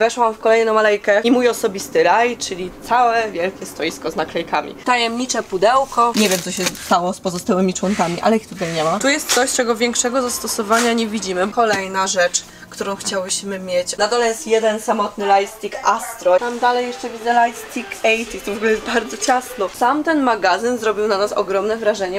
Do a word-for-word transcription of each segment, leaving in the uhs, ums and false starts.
Weszłam w kolejną alejkę i mój osobisty raj, czyli całe wielkie stoisko z naklejkami. Tajemnicze pudełko. Nie wiem, co się stało z pozostałymi członkami, ale ich tutaj nie ma. Tu jest coś, czego większego zastosowania nie widzimy. Kolejna rzecz, którą chciałyśmy mieć. Na dole jest jeden samotny lightstick Astro. Tam dalej jeszcze widzę lightstick osiemdziesiąt. To w ogóle jest bardzo ciasno. Sam ten magazyn zrobił na nas ogromne wrażenie.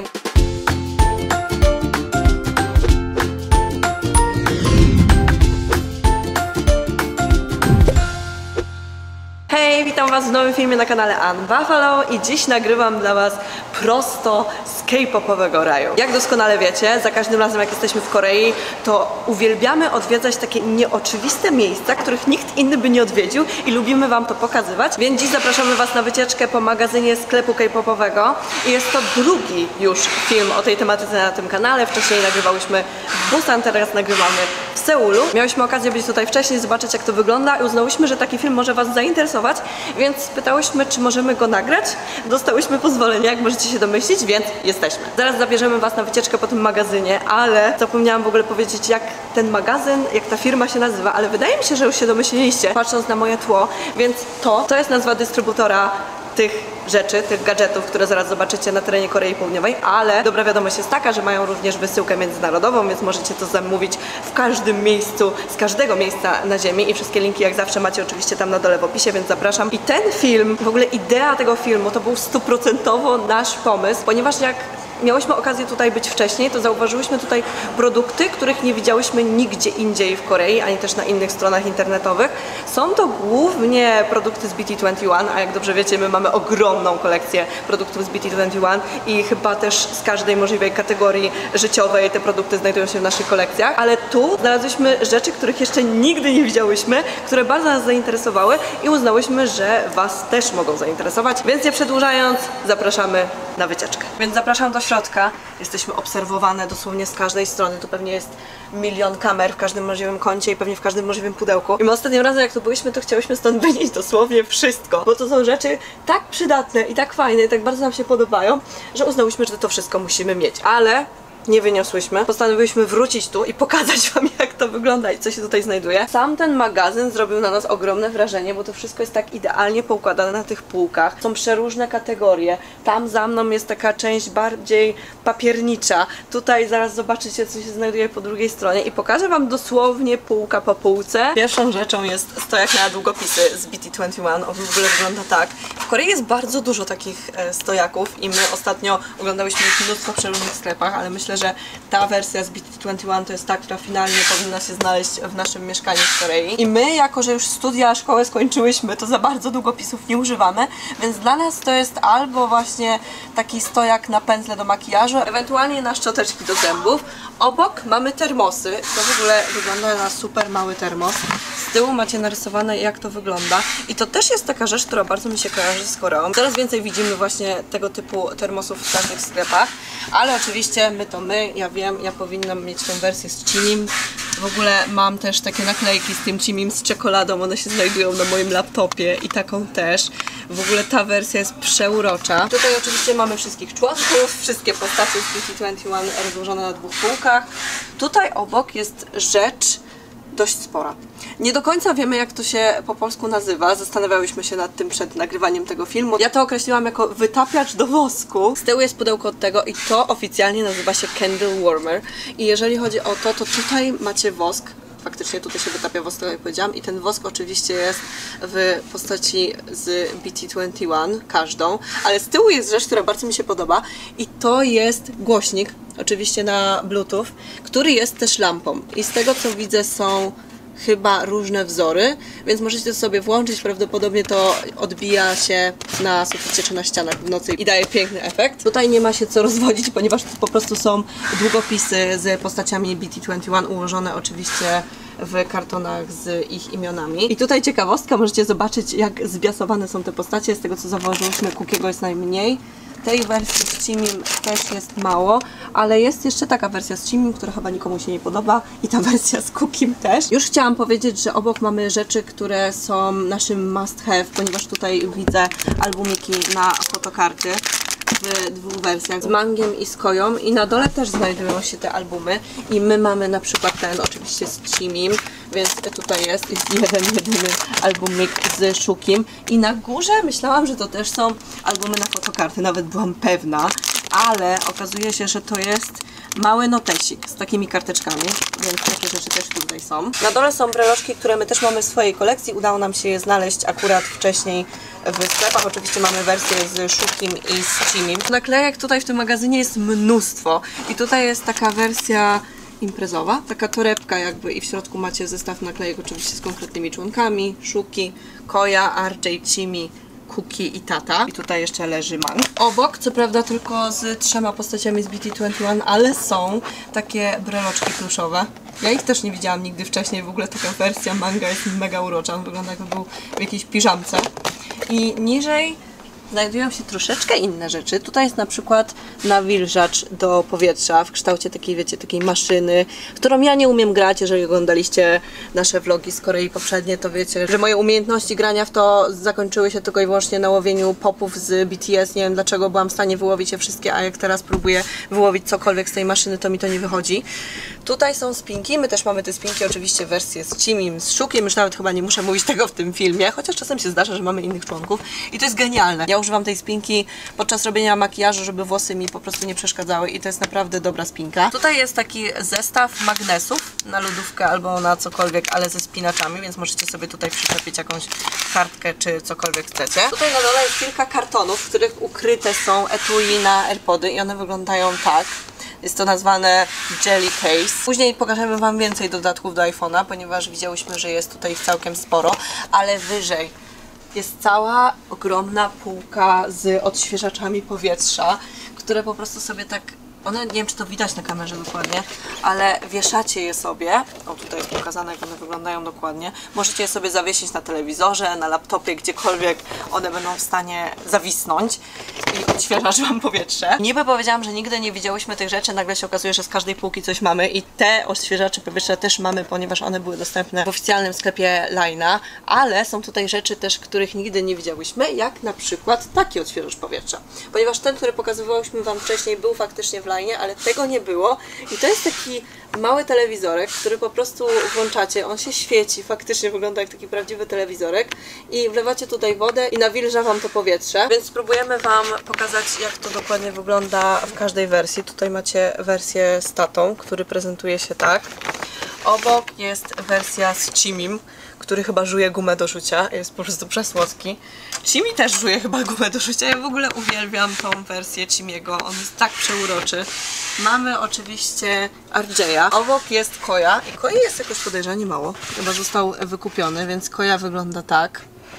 Hej, witam was w nowym filmie na kanale Unbuffalo i dziś nagrywam dla was prosto z K-popowego raju. Jak doskonale wiecie, za każdym razem jak jesteśmy w Korei, to uwielbiamy odwiedzać takie nieoczywiste miejsca, których nikt inny by nie odwiedził i lubimy wam to pokazywać. Więc dziś zapraszamy was na wycieczkę po magazynie sklepu K-popowego i jest to drugi już film o tej tematyce na tym kanale. Wcześniej nagrywałyśmy w Busan, teraz nagrywamy w Seulu. Miałyśmy okazję być tutaj wcześniej, zobaczyć jak to wygląda i uznałyśmy, że taki film może was zainteresować, więc pytałyśmy, czy możemy go nagrać. Dostałyśmy pozwolenie, jak możecie się domyślić, więc jesteśmy. Zaraz zabierzemy was na wycieczkę po tym magazynie, ale zapomniałam w ogóle powiedzieć, jak ten magazyn, jak ta firma się nazywa, ale wydaje mi się, że już się domyśliliście, patrząc na moje tło, więc to, to jest nazwa dystrybutora tych rzeczy, tych gadżetów, które zaraz zobaczycie na terenie Korei Południowej, ale dobra wiadomość jest taka, że mają również wysyłkę międzynarodową, więc możecie to zamówić w każdym miejscu, z każdego miejsca na ziemi i wszystkie linki jak zawsze macie oczywiście tam na dole w opisie, więc zapraszam. I ten film, w ogóle idea tego filmu to był stuprocentowo nasz pomysł, ponieważ jak miałyśmy okazję tutaj być wcześniej, to zauważyłyśmy tutaj produkty, których nie widziałyśmy nigdzie indziej w Korei, ani też na innych stronach internetowych. Są to głównie produkty z B T dwadzieścia jeden, a jak dobrze wiecie, my mamy ogromną kolekcję produktów z B T dwadzieścia jeden i chyba też z każdej możliwej kategorii życiowej te produkty znajdują się w naszych kolekcjach, ale tu znalazłyśmy rzeczy, których jeszcze nigdy nie widziałyśmy, które bardzo nas zainteresowały i uznałyśmy, że was też mogą zainteresować, więc nie przedłużając, zapraszamy na wycieczkę. Więc zapraszam do środka. Jesteśmy obserwowane dosłownie z każdej strony. Tu pewnie jest milion kamer w każdym możliwym kącie i pewnie w każdym możliwym pudełku. I my ostatnim razem jak tu byliśmy, to chciałyśmy stąd wynieść dosłownie wszystko, bo to są rzeczy tak przydatne i tak fajne i tak bardzo nam się podobają, że uznałyśmy, że to wszystko musimy mieć. Ale nie wyniosłyśmy. Postanowiłyśmy wrócić tu i pokazać wam, jak to wygląda i co się tutaj znajduje. Sam ten magazyn zrobił na nas ogromne wrażenie, bo to wszystko jest tak idealnie poukładane na tych półkach. Są przeróżne kategorie. Tam za mną jest taka część bardziej papiernicza. Tutaj zaraz zobaczycie, co się znajduje po drugiej stronie i pokażę wam dosłownie półka po półce. Pierwszą rzeczą jest stojak na długopisy z B T dwadzieścia jeden. On w ogóle wygląda tak. W Korei jest bardzo dużo takich stojaków i my ostatnio oglądałyśmy ich mnóstwo w przeróżnych sklepach, ale myślę, że ta wersja z B T dwadzieścia jeden to jest ta, która finalnie powinna się znaleźć w naszym mieszkaniu w Korei. I my, jako że już studia, szkołę skończyłyśmy, to za bardzo długopisów nie używamy, więc dla nas to jest albo właśnie taki stojak na pędzle do makijażu, ewentualnie na szczoteczki do zębów. Obok mamy termosy. To w ogóle wygląda na super mały termos. Z tyłu macie narysowane, jak to wygląda. I to też jest taka rzecz, która bardzo mi się kojarzy z Koreą. Coraz więcej widzimy właśnie tego typu termosów w każdych sklepach, ale oczywiście my to my, ja wiem, ja powinnam mieć tą wersję z Chimim. W ogóle mam też takie naklejki z tym Chimim z czekoladą, one się znajdują na moim laptopie i taką też. W ogóle ta wersja jest przeurocza. Tutaj oczywiście mamy wszystkich członków, wszystkie postacie z B T dwadzieścia jeden rozłożone na dwóch półkach. Tutaj obok jest rzecz dość spora. Nie do końca wiemy, jak to się po polsku nazywa. Zastanawiałyśmy się nad tym przed nagrywaniem tego filmu. Ja to określiłam jako wytapiacz do wosku. Z tyłu jest pudełko od tego i to oficjalnie nazywa się Candle Warmer. I jeżeli chodzi o to, to tutaj macie wosk. Faktycznie tutaj się wytapia wosk, tak jak powiedziałam. I ten wosk oczywiście jest w postaci z B T dwadzieścia jeden, każdą. Ale z tyłu jest rzecz, która bardzo mi się podoba. I to jest głośnik, oczywiście na Bluetooth, który jest też lampą. I z tego co widzę są chyba różne wzory, więc możecie to sobie włączyć, prawdopodobnie to odbija się na suficie czy na ścianach w nocy i daje piękny efekt. Tutaj nie ma się co rozwodzić, ponieważ to po prostu są długopisy z postaciami B T dwadzieścia jeden ułożone oczywiście w kartonach z ich imionami. I tutaj ciekawostka, możecie zobaczyć, jak zbiasowane są te postacie. Z tego co zauważyliśmy, Kukiego jest najmniej. Tej wersji z Chimim też jest mało, ale jest jeszcze taka wersja z Chimim, która chyba nikomu się nie podoba i ta wersja z Cookim też. Już chciałam powiedzieć, że obok mamy rzeczy, które są naszym must have, ponieważ tutaj widzę albumiki na fotokarty w dwóch wersjach, z Mangiem i z Koją, i na dole też znajdują się te albumy i my mamy na przykład ten oczywiście z Chimim, więc tutaj jest, jest jeden, jedyny albumik z Shukim. I na górze myślałam, że to też są albumy na fotokarty, nawet byłam pewna, ale okazuje się, że to jest mały notesik z takimi karteczkami, więc takie rzeczy też tutaj są. Na dole są breloczki, które my też mamy w swojej kolekcji. Udało nam się je znaleźć akurat wcześniej w sklepach. Oczywiście mamy wersję z Shukim i z Chimim. Naklejek tutaj w tym magazynie jest mnóstwo. I tutaj jest taka wersja imprezowa, taka torebka jakby i w środku macie zestaw naklejek oczywiście z konkretnymi członkami. Shuki, Koya, R J, Chimi, Kuki i Tata. I tutaj jeszcze leży Mang. Obok, co prawda tylko z trzema postaciami z B T dwadzieścia jeden, ale są takie breloczki pluszowe. Ja ich też nie widziałam nigdy wcześniej, w ogóle taka wersja Manga jest mega urocza. On wygląda jakby był w jakiejś piżamce. I niżej znajdują się troszeczkę inne rzeczy. Tutaj jest na przykład nawilżacz do powietrza w kształcie takiej, wiecie, takiej maszyny, którą ja nie umiem grać. Jeżeli oglądaliście nasze vlogi z Korei poprzednie, to wiecie, że moje umiejętności grania w to zakończyły się tylko i wyłącznie na łowieniu popów z B T S. Nie wiem dlaczego byłam w stanie wyłowić je wszystkie, a jak teraz próbuję wyłowić cokolwiek z tej maszyny, to mi to nie wychodzi. Tutaj są spinki. My też mamy te spinki, oczywiście wersję z Chimim, z Shukiem. Już nawet chyba nie muszę mówić tego w tym filmie, chociaż czasem się zdarza, że mamy innych członków. I to jest genialne. Ja używam tej spinki podczas robienia makijażu, żeby włosy mi po prostu nie przeszkadzały i to jest naprawdę dobra spinka. Tutaj jest taki zestaw magnesów na lodówkę albo na cokolwiek, ale ze spinaczami, więc możecie sobie tutaj przyczepić jakąś kartkę czy cokolwiek chcecie. Tutaj na dole jest kilka kartonów, w których ukryte są etui na AirPody i one wyglądają tak. Jest to nazwane Jelly Case. Później pokażemy Wam więcej dodatków do iPhone'a, ponieważ widziałyśmy, że jest tutaj całkiem sporo, ale wyżej jest cała ogromna półka z odświeżaczami powietrza, które po prostu sobie tak, one, nie wiem czy to widać na kamerze dokładnie, ale wieszacie je sobie, o tutaj jest pokazane jak one wyglądają dokładnie, możecie je sobie zawiesić na telewizorze, na laptopie, gdziekolwiek one będą w stanie zawisnąć i odświeżasz Wam powietrze. Niby powiedziałam, że nigdy nie widziałyśmy tych rzeczy, nagle się okazuje, że z każdej półki coś mamy i te odświeżacze powietrza też mamy, ponieważ one były dostępne w oficjalnym sklepie Line'a, ale są tutaj rzeczy też, których nigdy nie widziałyśmy, jak na przykład taki odświeżacz powietrza, ponieważ ten, który pokazywałyśmy Wam wcześniej, był faktycznie w Line'ie, ale tego nie było i to jest taki mały telewizorek, który po prostu włączacie, on się świeci, faktycznie wygląda jak taki prawdziwy telewizorek i wlewacie tutaj wodę i nawilża Wam to powietrze, więc spróbujemy Wam pokazać jak to dokładnie wygląda w każdej wersji. Tutaj macie wersję z tatą, który prezentuje się tak. Obok jest wersja z Chimim, który chyba żuje gumę do rzucia, jest po prostu przesłodki. Chimi też żuje chyba gumę do rzucia, ja w ogóle uwielbiam tą wersję Chimiego, on jest tak przeuroczy. Mamy oczywiście R J'a, obok jest Koya i Koi jest jakoś podejrzanie mało, chyba został wykupiony, więc Koya wygląda tak,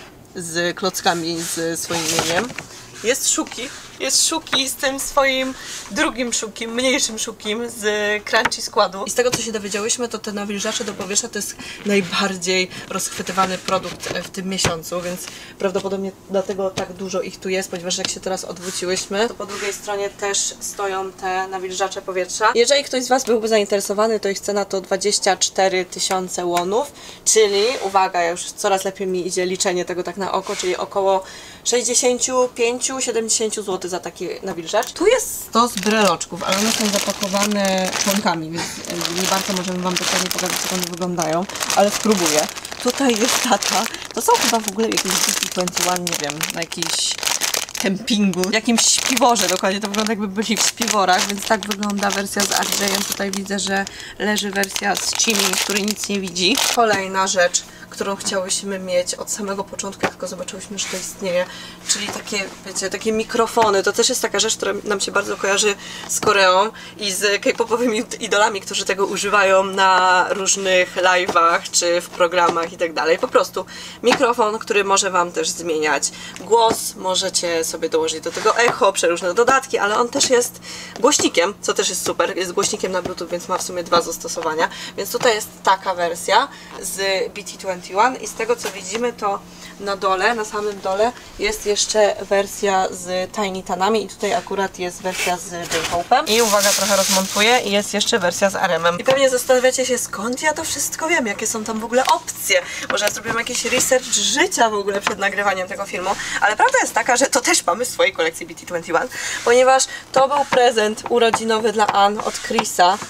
z klockami z swoim imieniem. Jest Shuki, jest Shuki z tym swoim drugim Shukim, mniejszym Shukim z Crunchy składu. I z tego co się dowiedziałyśmy, to te nawilżacze do powietrza to jest najbardziej rozchwytywany produkt w tym miesiącu, więc prawdopodobnie dlatego tak dużo ich tu jest, ponieważ jak się teraz odwróciłyśmy, to po drugiej stronie też stoją te nawilżacze powietrza. Jeżeli ktoś z Was byłby zainteresowany, to ich cena to dwadzieścia cztery tysiące wonów, czyli, uwaga, już coraz lepiej mi idzie liczenie tego tak na oko, czyli około sześćdziesiąt pięć do siedemdziesięciu złotych za taki nawilżacz. Tu jest stos breloczków, ale one są zapakowane członkami, więc nie bardzo możemy Wam dokładnie pokazać, jak one wyglądają, ale spróbuję. Tutaj jest tata. To są chyba w ogóle jakieś B T dwadzieścia jeden, nie wiem, na jakiejś kempingu, w jakimś śpiworze dokładnie, to wygląda jakby byli w śpiworach, więc tak wygląda wersja z R J'em. Tutaj widzę, że leży wersja z Chimim, który nic nie widzi. Kolejna rzecz, którą chciałyśmy mieć od samego początku, jak tylko zobaczyłyśmy, że to istnieje, czyli takie, wiecie, takie mikrofony. To też jest taka rzecz, która nam się bardzo kojarzy z Koreą i z K-popowymi idolami, którzy tego używają na różnych live'ach czy w programach i tak dalej. Po prostu mikrofon, który może Wam też zmieniać głos, możecie sobie dołożyć do tego echo, przeróżne dodatki, ale on też jest głośnikiem, co też jest super. Jest głośnikiem na Bluetooth, więc ma w sumie dwa zastosowania. Więc tutaj jest taka wersja z B T dwadzieścia jeden i z tego co widzimy, to na dole, na samym dole jest jeszcze wersja z Tiny Tanami i tutaj akurat jest wersja z J-Hope'em. I uwaga, trochę rozmontuję i jest jeszcze wersja z R M-em. I pewnie zastanawiacie się, skąd ja to wszystko wiem, jakie są tam w ogóle opcje. Może ja zrobiłam jakiś research życia w ogóle przed nagrywaniem tego filmu, ale prawda jest taka, że to też mamy w swojej kolekcji B T dwadzieścia jeden, ponieważ to był prezent urodzinowy dla Ann od Chrisa,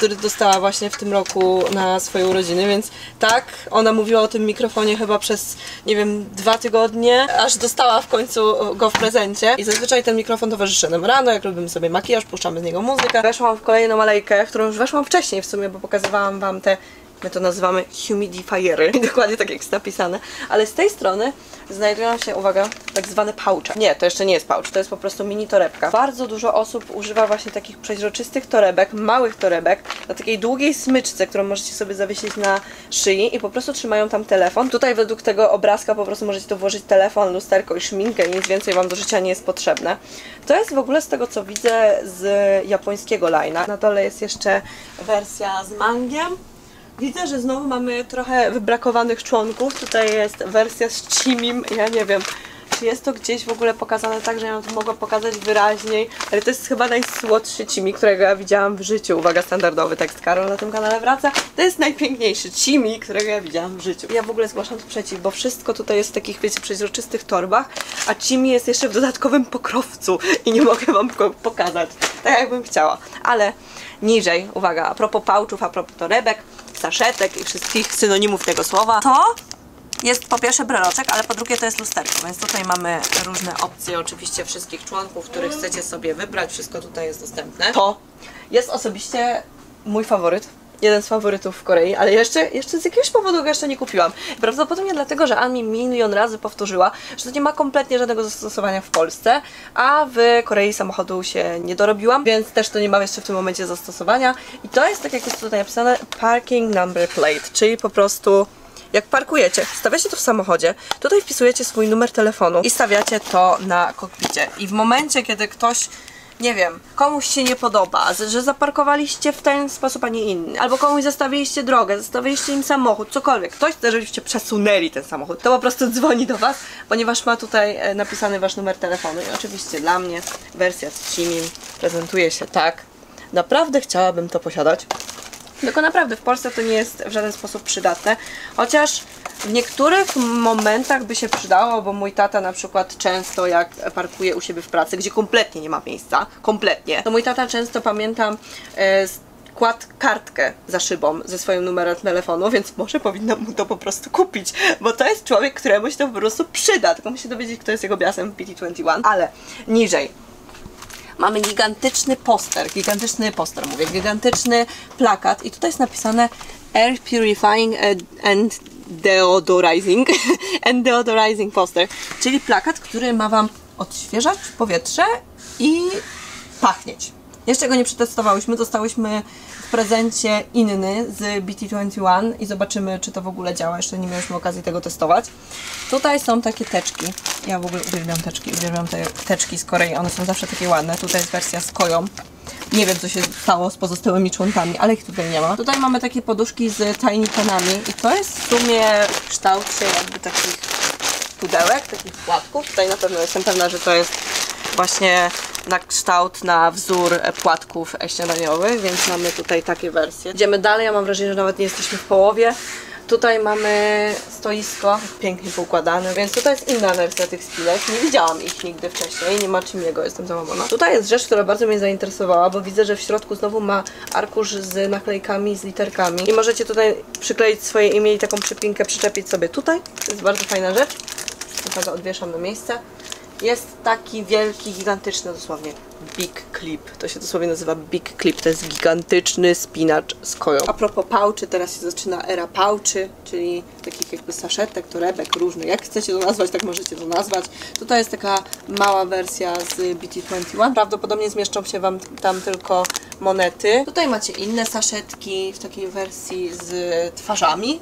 który dostała właśnie w tym roku na swoje urodziny, więc tak, ona mówiła o tym mikrofonie chyba przez, nie wiem, dwa tygodnie, aż dostała w końcu go w prezencie. I zazwyczaj ten mikrofon towarzyszy nam rano, jak robimy sobie makijaż, puszczamy z niego muzykę. Weszłam w kolejną alejkę, w którą już weszłam wcześniej w sumie, bo pokazywałam wam te, my to nazywamy humidifiery, dokładnie tak jak jest napisane, ale z tej strony znajdują się, uwaga, tak zwane pouche. Nie, to jeszcze nie jest pouch, to jest po prostu mini torebka. Bardzo dużo osób używa właśnie takich przeźroczystych torebek, małych torebek, na takiej długiej smyczce, którą możecie sobie zawiesić na szyi i po prostu trzymają tam telefon. Tutaj według tego obrazka po prostu możecie to włożyć telefon, lusterko i szminkę i nic więcej wam do życia nie jest potrzebne. To jest w ogóle z tego, co widzę, z japońskiego line'a. Na dole jest jeszcze wersja z mangiem. Widzę, że znowu mamy trochę wybrakowanych członków. Tutaj jest wersja z Chimim. Ja nie wiem, czy jest to gdzieś w ogóle pokazane tak, że ja to mogę pokazać wyraźniej, ale to jest chyba najsłodszy Chimi, którego ja widziałam w życiu. Uwaga, standardowy tekst Karol na tym kanale wraca. To jest najpiękniejszy Chimi, którego ja widziałam w życiu. Ja w ogóle zgłaszam to przeciw, bo wszystko tutaj jest w takich, wiecie, przeźroczystych torbach, a Chimi jest jeszcze w dodatkowym pokrowcu i nie mogę wam go pokazać, tak jakbym chciała. Ale niżej, uwaga, a propos pouchów, a propos torebek, saszetek i wszystkich synonimów tego słowa, to jest po pierwsze breloczek, ale po drugie to jest lusterko, więc tutaj mamy różne opcje oczywiście wszystkich członków, których chcecie sobie wybrać, wszystko tutaj jest dostępne. To jest osobiście mój faworyt, jeden z faworytów w Korei, ale jeszcze, jeszcze z jakiegoś powodu go jeszcze nie kupiłam. Prawdopodobnie dlatego, że Ann mi milion razy powtórzyła, że to nie ma kompletnie żadnego zastosowania w Polsce, a w Korei samochodu się nie dorobiłam, więc też to nie ma jeszcze w tym momencie zastosowania. I to jest, tak jak jest tutaj napisane, parking number plate, czyli po prostu jak parkujecie, stawiacie to w samochodzie, tutaj wpisujecie swój numer telefonu i stawiacie to na kokpicie. I w momencie, kiedy ktoś, nie wiem, komuś się nie podoba, że zaparkowaliście w ten sposób, a nie inny, albo komuś zostawiliście drogę, zostawiliście im samochód, cokolwiek, ktoś chce, żebyście przesunęli ten samochód, to po prostu dzwoni do was, ponieważ ma tutaj napisany wasz numer telefonu. I oczywiście dla mnie wersja z Chimim prezentuje się tak. Naprawdę chciałabym to posiadać. Tylko naprawdę w Polsce to nie jest w żaden sposób przydatne, chociaż w niektórych momentach by się przydało, bo mój tata na przykład często jak parkuje u siebie w pracy, gdzie kompletnie nie ma miejsca, kompletnie, to mój tata często, pamiętam, e, kładł kartkę za szybą ze swoim numerem telefonu, więc może powinnam mu to po prostu kupić, bo to jest człowiek, któremu się to po prostu przyda, tylko musi dowiedzieć, kto jest jego biasem w P T dwadzieścia jeden, ale niżej mamy gigantyczny poster, gigantyczny poster, mówię, gigantyczny plakat i tutaj jest napisane Air Purifying and Deodorizing and Deodorizing Poster, czyli plakat, który ma wam odświeżać powietrze i pachnieć. Jeszcze go nie przetestowałyśmy, dostałyśmy w prezencie inny z B T dwadzieścia jeden i zobaczymy, czy to w ogóle działa. Jeszcze nie mieliśmy okazji tego testować. Tutaj są takie teczki. Ja w ogóle uwielbiam teczki, uwielbiam te teczki z Korei, one są zawsze takie ładne. Tutaj jest wersja z koją. Nie wiem, co się stało z pozostałymi członkami, ale ich tutaj nie ma. Tutaj mamy takie poduszki z tiny penami i to jest w sumie w kształcie jakby takich pudełek, takich płatków. Tutaj na pewno jestem pewna, że to jest właśnie na kształt, na wzór płatków śniadaniowych, więc mamy tutaj takie wersje. Idziemy dalej, ja mam wrażenie, że nawet nie jesteśmy w połowie. Tutaj mamy stoisko, pięknie poukładane, więc tutaj jest inna wersja tych spilek. Nie widziałam ich nigdy wcześniej, nie ma Chimiego, jestem załamana. Tutaj jest rzecz, która bardzo mnie zainteresowała, bo widzę, że w środku znowu ma arkusz z naklejkami, z literkami. I możecie tutaj przykleić swoje imię i taką przypinkę przyczepić sobie tutaj. To jest bardzo fajna rzecz. Tylko odwieszam na miejsce. Jest taki wielki, gigantyczny dosłownie Big Clip. To się dosłownie nazywa Big Clip. To jest gigantyczny spinacz z koją. A propos pouchy, teraz się zaczyna era pouchy, czyli takich jakby saszetek, torebek różnych. Jak chcecie to nazwać, tak możecie to nazwać. Tutaj jest taka mała wersja z B T dwadzieścia jeden. Prawdopodobnie zmieszczą się wam tam tylko monety. Tutaj macie inne saszetki w takiej wersji z twarzami.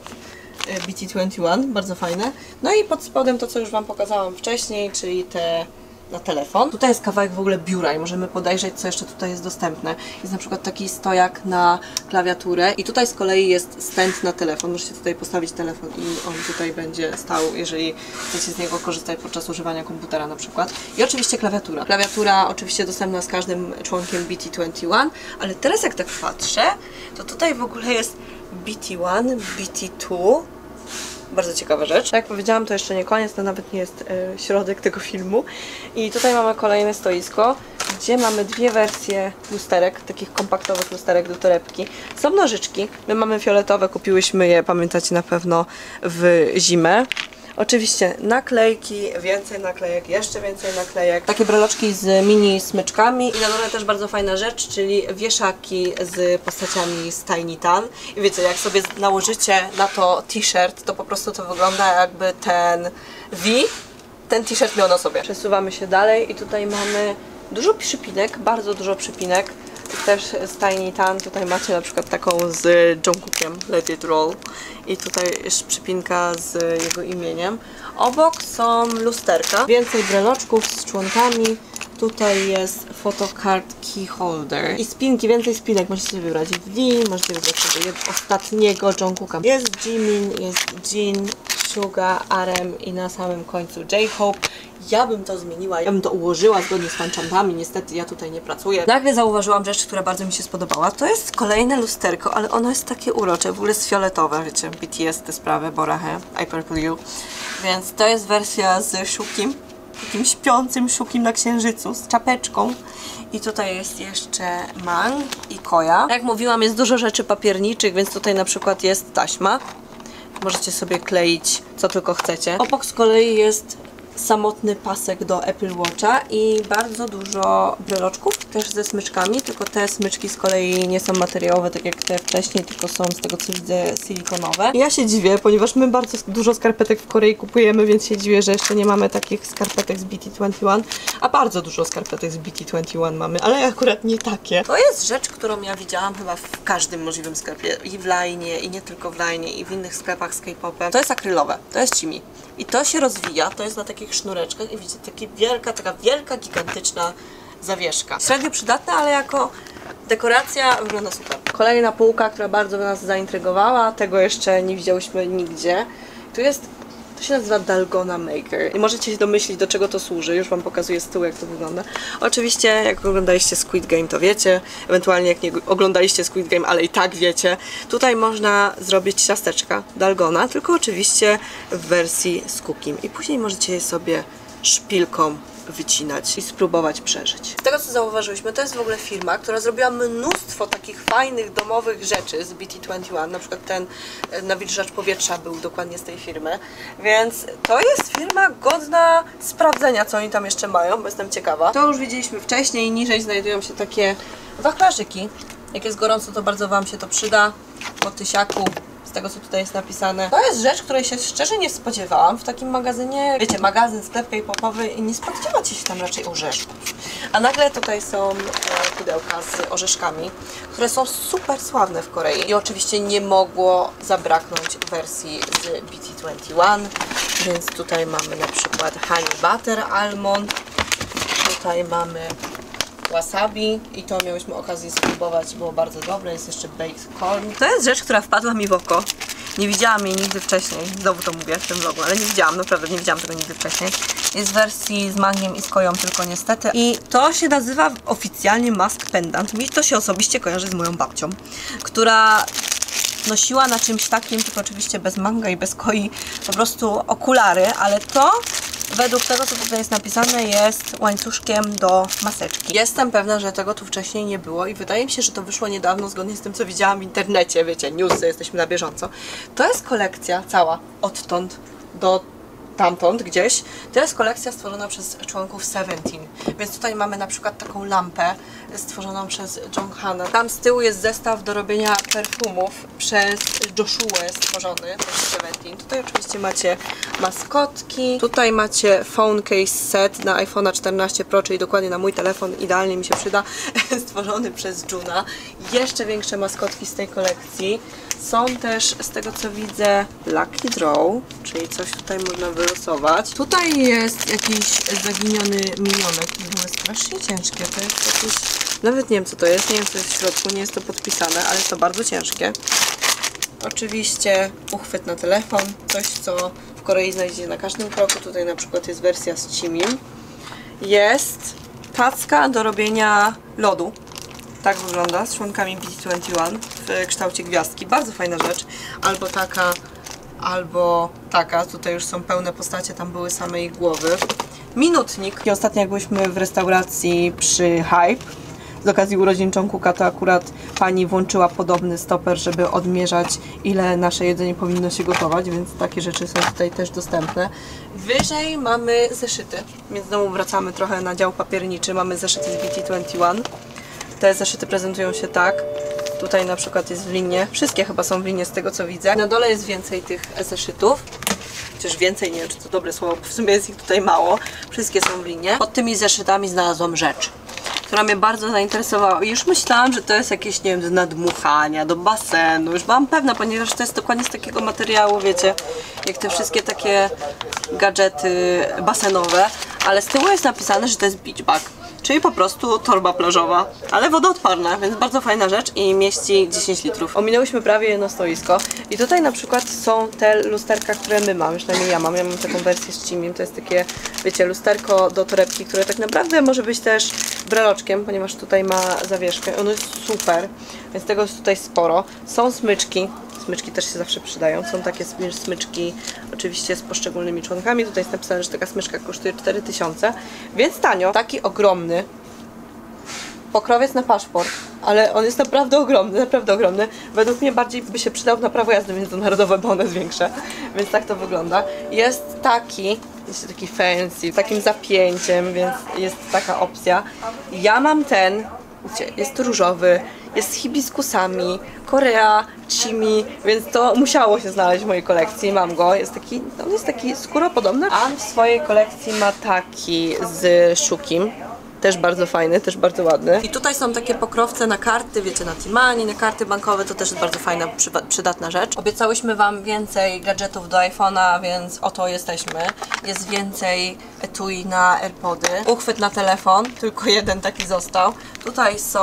B T dwadzieścia jeden, bardzo fajne. No i pod spodem to, co już wam pokazałam wcześniej, czyli te na telefon. Tutaj jest kawałek w ogóle biura i możemy podejrzeć, co jeszcze tutaj jest dostępne. Jest na przykład taki stojak na klawiaturę i tutaj z kolei jest stand na telefon. Możecie tutaj postawić telefon i on tutaj będzie stał, jeżeli chcecie z niego korzystać podczas używania komputera na przykład. I oczywiście klawiatura. Klawiatura oczywiście dostępna z każdym członkiem B T dwadzieścia jeden, ale teraz jak tak patrzę, to tutaj w ogóle jest B T jeden, B T dwa, Bardzo ciekawa rzecz. Tak jak powiedziałam, to jeszcze nie koniec, to nawet nie jest e, środek tego filmu. I tutaj mamy kolejne stoisko, gdzie mamy dwie wersje lusterek, takich kompaktowych lusterek do torebki. Są nożyczki, my mamy fioletowe, kupiłyśmy je, pamiętacie na pewno, w zimę. Oczywiście naklejki, więcej naklejek, jeszcze więcej naklejek. Takie breloczki z mini smyczkami i na dole też bardzo fajna rzecz, czyli wieszaki z postaciami z Tiny Tan. I wiecie, jak sobie nałożycie na to t-shirt, to po prostu to wygląda jakby ten V, ten t-shirt miał na sobie. Przesuwamy się dalej i tutaj mamy dużo przypinek, bardzo dużo przypinek. Też z Tiny Tan, tutaj macie na przykład taką z Jungkookiem, Let It Roll, i tutaj jest przypinka z jego imieniem. Obok są lusterka, więcej breloczków z członkami, tutaj jest photocard key holder i spinki, więcej spinek, możecie sobie wybrać V, możecie wybrać sobie ostatniego Jungkooka. Jest Jimin, jest Jin, Suga, R M i na samym końcu J-Hope. Ja bym to zmieniła, ja bym to ułożyła zgodnie z fanchantami, niestety ja tutaj nie pracuję. Nagle zauważyłam rzecz, która bardzo mi się spodobała. To jest kolejne lusterko, ale ono jest takie urocze, w ogóle jest fioletowe, wiecie, B T S te sprawy, Borahe, I Purple You. Więc to jest wersja z Shukim, takim śpiącym Shukim na księżycu, z czapeczką. I tutaj jest jeszcze Mang i Koja. Jak mówiłam, jest dużo rzeczy papierniczych, więc tutaj na przykład jest taśma. Możecie sobie kleić co tylko chcecie. Obok z kolei jest samotny pasek do Apple Watcha i bardzo dużo breloczków, też ze smyczkami, tylko te smyczki z kolei nie są materiałowe, tak jak te wcześniej, tylko są z tego co widzę silikonowe. I ja się dziwię, ponieważ my bardzo dużo skarpetek w Korei kupujemy, więc się dziwię, że jeszcze nie mamy takich skarpetek z B T dwadzieścia jeden, a bardzo dużo skarpetek z B T dwadzieścia jeden mamy, ale akurat nie takie. To jest rzecz, którą ja widziałam chyba w każdym możliwym sklepie, i w Line, i nie tylko w Line, i w innych sklepach z K-popem. To jest akrylowe, to jest Chimi. I to się rozwija, to jest na takich sznureczkach i widzicie, taka wielka, taka wielka, gigantyczna zawieszka. Średnio przydatna, ale jako dekoracja wygląda super. Kolejna półka, która bardzo nas zaintrygowała, tego jeszcze nie widziałyśmy nigdzie. Tu jest, to się nazywa Dalgona Maker i możecie się domyślić, do czego to służy. Już Wam pokazuję z tyłu, jak to wygląda. Oczywiście, jak oglądaliście Squid Game, to wiecie. Ewentualnie jak nie oglądaliście Squid Game, ale i tak wiecie. Tutaj można zrobić ciasteczka Dalgona, tylko oczywiście w wersji z cookiem. I później możecie je sobie szpilką wycinać i spróbować przeżyć. Z tego co zauważyliśmy, to jest w ogóle firma, która zrobiła mnóstwo takich fajnych domowych rzeczy z B T dwadzieścia jeden, na przykład ten nawilżacz powietrza był dokładnie z tej firmy, więc to jest firma godna sprawdzenia, co oni tam jeszcze mają, bo jestem ciekawa. To już widzieliśmy wcześniej, niżej znajdują się takie wachlarzyki. Jak jest gorąco, to bardzo Wam się to przyda, po tysiaku. Z tego co tutaj jest napisane. To jest rzecz, której się szczerze nie spodziewałam w takim magazynie. Wiecie, magazyn, sklep K-popowy i nie spodziewacie się tam raczej orzeszków. A nagle tutaj są e, pudełka z orzeszkami, które są super sławne w Korei. I oczywiście nie mogło zabraknąć wersji z B T dwadzieścia jeden. Więc tutaj mamy na przykład Honey Butter Almond. Tutaj mamy wasabi i to miałyśmy okazję spróbować, było bardzo dobre. Jest jeszcze baked corn. To jest rzecz, która wpadła mi w oko. Nie widziałam jej nigdy wcześniej. Znowu to mówię w tym vlogu, ale nie widziałam, naprawdę nie widziałam tego nigdy wcześniej. Jest w wersji z mangiem i z koją, tylko niestety. I to się nazywa oficjalnie mask pendant. Mi to się osobiście kojarzy z moją babcią, która nosiła na czymś takim, tylko oczywiście bez manga i bez koi, po prostu okulary, ale to według tego, co tutaj jest napisane, jest łańcuszkiem do maseczki. Jestem pewna, że tego tu wcześniej nie było i wydaje mi się, że to wyszło niedawno, zgodnie z tym, co widziałam w internecie, wiecie, newsy, jesteśmy na bieżąco. To jest kolekcja cała, odtąd do tamtąd gdzieś. To jest kolekcja stworzona przez członków Seventeen, więc tutaj mamy na przykład taką lampę stworzoną przez Jonghana. Tam z tyłu jest zestaw do robienia perfumów przez Joshua stworzony przez Seventeen. Tutaj oczywiście macie maskotki. Tutaj macie phone case set na iPhone'a czternaście Pro, czyli dokładnie na mój telefon, idealnie mi się przyda, stworzony przez Juna. Jeszcze większe maskotki z tej kolekcji. Są też, z tego co widzę, Lucky Draw, czyli coś tutaj można wylosować. Tutaj jest jakiś zaginiony minionek, to jest w ogóle strasznie ciężkie. To jest jakieś, nawet nie wiem co to jest, nie wiem co jest w środku, nie jest to podpisane, ale jest to bardzo ciężkie. Oczywiście uchwyt na telefon, coś co w Korei znajdziecie na każdym kroku. Tutaj na przykład jest wersja z Chimim. Jest tacka do robienia lodu. Tak wygląda, z członkami B T dwadzieścia jeden w kształcie gwiazdki. Bardzo fajna rzecz. Albo taka albo taka. Tutaj już są pełne postacie, tam były same ich głowy. Minutnik. I ostatnio jak byliśmy w restauracji przy Hype, z okazji urodzin Jungkooka, to akurat pani włączyła podobny stoper, żeby odmierzać, ile nasze jedzenie powinno się gotować, więc takie rzeczy są tutaj też dostępne. Wyżej mamy zeszyty, więc znowu wracamy trochę na dział papierniczy. Mamy zeszyty z B T dwadzieścia jeden. Te zeszyty prezentują się tak. Tutaj na przykład jest w linie. Wszystkie chyba są w linie z tego co widzę. Na dole jest więcej tych zeszytów. Chociaż więcej, nie wiem czy to dobre słowo, bo w sumie jest ich tutaj mało. Wszystkie są w linie. Pod tymi zeszytami znalazłam rzecz, która mnie bardzo zainteresowała. I już myślałam, że to jest jakieś, nie wiem, do nadmuchania, do basenu. Już byłam pewna, ponieważ to jest dokładnie z takiego materiału, wiecie, jak te wszystkie takie gadżety basenowe. Ale z tyłu jest napisane, że to jest beach bag, czyli po prostu torba plażowa, ale wodoodporna, więc bardzo fajna rzecz i mieści dziesięć litrów. Ominęłyśmy prawie jedno stoisko i tutaj na przykład są te lusterka, które my mamy, przynajmniej ja mam. Ja mam taką wersję z Cimim, to jest takie, wiecie, lusterko do torebki, które tak naprawdę może być też breloczkiem, ponieważ tutaj ma zawieszkę. Ono jest super, więc tego jest tutaj sporo. Są smyczki. Smyczki też się zawsze przydają. Są takie smyczki oczywiście z poszczególnymi członkami. Tutaj jest napisane, że taka smyczka kosztuje cztery tysiące, więc tanio. Taki ogromny pokrowiec na paszport, ale on jest naprawdę ogromny, naprawdę ogromny. Według mnie bardziej by się przydał na prawo jazdy międzynarodowe, bo one jest większe, więc tak to wygląda. Jest taki, jest taki fancy, z takim zapięciem, więc jest taka opcja. Ja mam ten, wiecie, jest różowy, jest z hibiskusami, Korea, Cimi, więc to musiało się znaleźć w mojej kolekcji. Mam go, jest taki, on jest taki skóropodobny. A w swojej kolekcji ma taki z Shukim. Też bardzo fajny, też bardzo ładny. I tutaj są takie pokrowce na karty, wiecie, na T-Money, na karty bankowe, to też jest bardzo fajna, przydatna rzecz. Obiecałyśmy wam więcej gadżetów do iPhone'a, więc oto jesteśmy. Jest więcej etui na AirPody, uchwyt na telefon, tylko jeden taki został. Tutaj są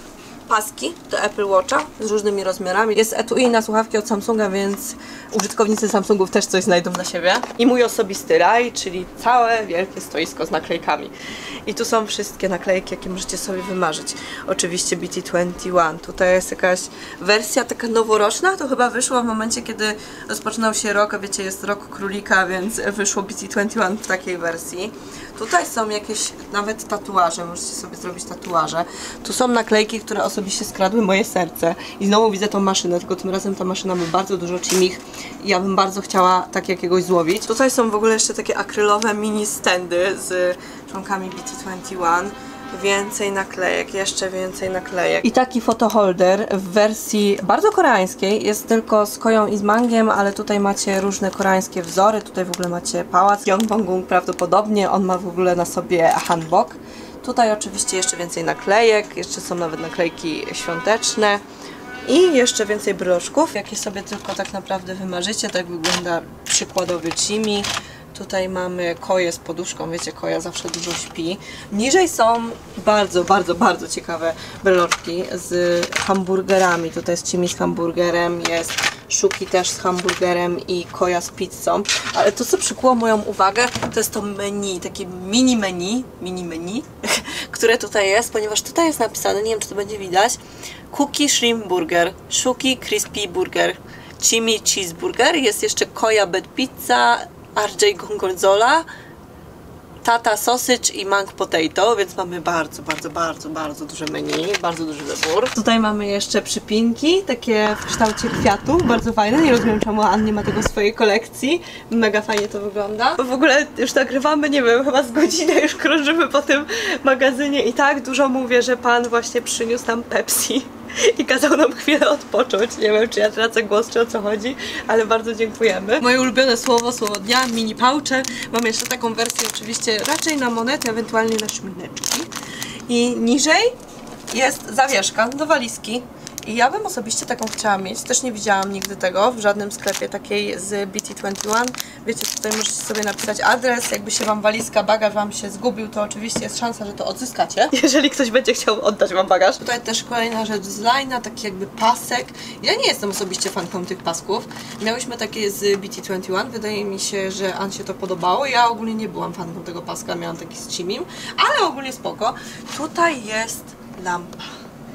paski do Apple Watcha z różnymi rozmiarami. Jest etui na słuchawki od Samsunga, więc użytkownicy Samsungów też coś znajdą dla siebie. I mój osobisty raj, czyli całe wielkie stoisko z naklejkami. I tu są wszystkie naklejki, jakie możecie sobie wymarzyć. Oczywiście B T dwadzieścia jeden. Tutaj jest jakaś wersja taka noworoczna. To chyba wyszło w momencie, kiedy rozpoczynał się rok, a wiecie, jest rok królika, więc wyszło B T dwadzieścia jeden w takiej wersji. Tutaj są jakieś nawet tatuaże, możecie sobie zrobić tatuaże. Tu są naklejki, które osobiście skradły moje serce. I znowu widzę tą maszynę, tylko tym razem ta maszyna ma bardzo dużo Cimich i ja bym bardzo chciała tak jakiegoś złowić. Tutaj są w ogóle jeszcze takie akrylowe mini standy z członkami B T dwadzieścia jeden. Więcej naklejek, jeszcze więcej naklejek. I taki fotoholder w wersji bardzo koreańskiej, jest tylko z koją i z mangiem, ale tutaj macie różne koreańskie wzory. Tutaj w ogóle macie pałac Gyeongbokgung prawdopodobnie, on ma w ogóle na sobie hanbok. Tutaj oczywiście jeszcze więcej naklejek, jeszcze są nawet naklejki świąteczne. I jeszcze więcej broszków, jakie sobie tylko tak naprawdę wymarzycie. Tak wygląda przykładowy Cimi. Tutaj mamy koję z poduszką, wiecie, koja zawsze dużo śpi. Niżej są bardzo, bardzo, bardzo ciekawe breloczki z hamburgerami. Tutaj jest Cimi z hamburgerem, jest Shuki też z hamburgerem i koja z pizzą. Ale to, co przykuło moją uwagę, to jest to menu, takie mini menu, mini menu, które tutaj jest, ponieważ tutaj jest napisane, nie wiem czy to będzie widać, Cookie Shrimp Burger, Shuki Crispy Burger, Cimi Cheeseburger, jest jeszcze koja Bed Pizza, R J Gorgonzola, Tata Sausage i Mango Potato, więc mamy bardzo, bardzo, bardzo, bardzo duże menu, bardzo duży wybór. Tutaj mamy jeszcze przypinki, takie w kształcie kwiatów, bardzo fajne. Nie rozumiem, czemu Ann nie ma tego w swojej kolekcji. Mega fajnie to wygląda. Bo w ogóle już nagrywamy, nie wiem, chyba z godzinę już krążymy po tym magazynie i tak dużo mówię, że pan właśnie przyniósł nam Pepsi i kazał nam chwilę odpocząć. Nie wiem, czy ja tracę głos, czy o co chodzi, ale bardzo dziękujemy. Moje ulubione słowo, słowo dnia, mini pouche. Mam jeszcze taką wersję oczywiście raczej na monety, ewentualnie na szmineczki. I niżej jest zawieszka do walizki. I ja bym osobiście taką chciała mieć. Też nie widziałam nigdy tego w żadnym sklepie takiej z B T dwadzieścia jeden. Wiecie, tutaj możecie sobie napisać adres. Jakby się wam walizka, bagaż wam się zgubił, to oczywiście jest szansa, że to odzyskacie. Jeżeli ktoś będzie chciał oddać wam bagaż. Tutaj też kolejna rzecz z line'a, taki jakby pasek. Ja nie jestem osobiście fanką tych pasków. Miałyśmy takie z B T dwadzieścia jeden. Wydaje mi się, że Ann się to podobało. Ja ogólnie nie byłam fanką tego paska, miałam taki z Cimim, ale ogólnie spoko. Tutaj jest lampa.